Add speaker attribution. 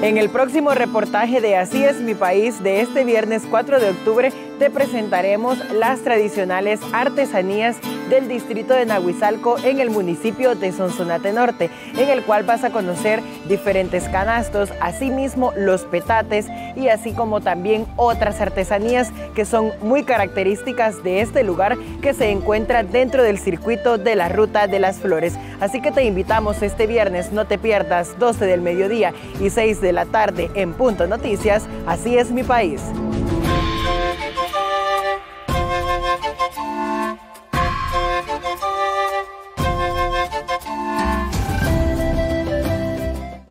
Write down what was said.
Speaker 1: En el próximo reportaje de Así es mi país de este viernes 4 de octubre te presentaremos las tradicionales artesanías del distrito de Nahuizalco en el municipio de Sonsonate Norte, en el cual vas a conocer diferentes canastos, asimismo los petates y así como también otras artesanías que son muy características de este lugar que se encuentra dentro del circuito de la Ruta de las Flores. Así que te invitamos este viernes, no te pierdas 12 del mediodía y 6 de la tarde en Punto Noticias, Así es mi país.